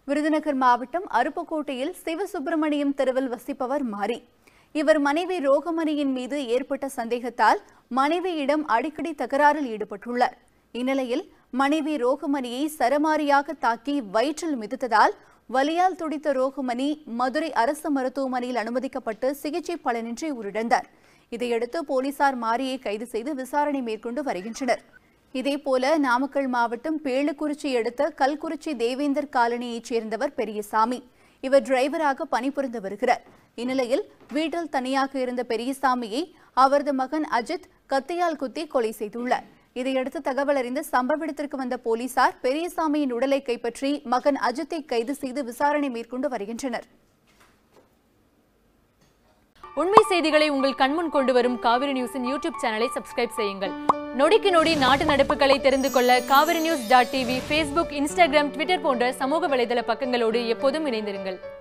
விருதுநகர் மாவட்டம் அருப்புக்கோட்டையில் சிவசுப்பிரமணியம் தெருவில் வசிப்பவர் மாரி. இவர் மனைவி ரோகமணியின் மீது ஏற்பட்ட சந்தேகத்தால் மனைவியிடம் அடிக்கடி தகராறில் ஈடுபட்டுள்ளார். இந்நிலையில் மனைவி ரோகமணியை சரமாரியாக தாக்கி வயிற்றில் மிதித்ததால் வலியால் துடித்த ரோகமணி மதுரை அரசு மருத்துவமனையில் அனுமதிக்கப்பட்டு சிகிச்சை பலனின்றி உயிரிழந்தார். இதையடுத்து போலீசார் மாரியை கைது செய்து விசாரணை மேற்கொண்டு வருகின்றனர். இதேபோல நாமக்கல் மாவட்டம் பேளுக்குறிச்சி அடுத்த கல்குறிச்சி தேவேந்தர் காலனியைச் சேர்ந்தவர் பெரியசாமி. இவர் டிரைவராக பணிபுரிந்து வருகிறார். இந்நிலையில் வீட்டில் தனியாக இருந்த பெரியசாமியை அவரது மகன் அஜித் கத்தியால் குத்தி கொலை செய்துள்ளார். இதையடுத்து தகவல் அறிந்த சம்பவ இடத்திற்கு வந்த போலீசார் பெரியசாமியின் உடலை கைப்பற்றி மகன் அஜித்தை கைது செய்து விசாரணை மேற்கொண்டு வருகின்றனர். உண்மை செய்திகளை உங்கள் கண்முன் கொண்டு வரும் காவிரி நியூஸின் யூடியூப் சேனலை சப்ஸ்கிரைப் செய்யுங்கள். நொடிக்கு நொடி நாட்டு நடப்புகளை தெரிந்து கொள்ள kaverinews.tv, Facebook, Instagram, Twitter போன்ற சமூக வலைதள பக்கங்களோடு எப்போதும் இணைந்திருங்கள்.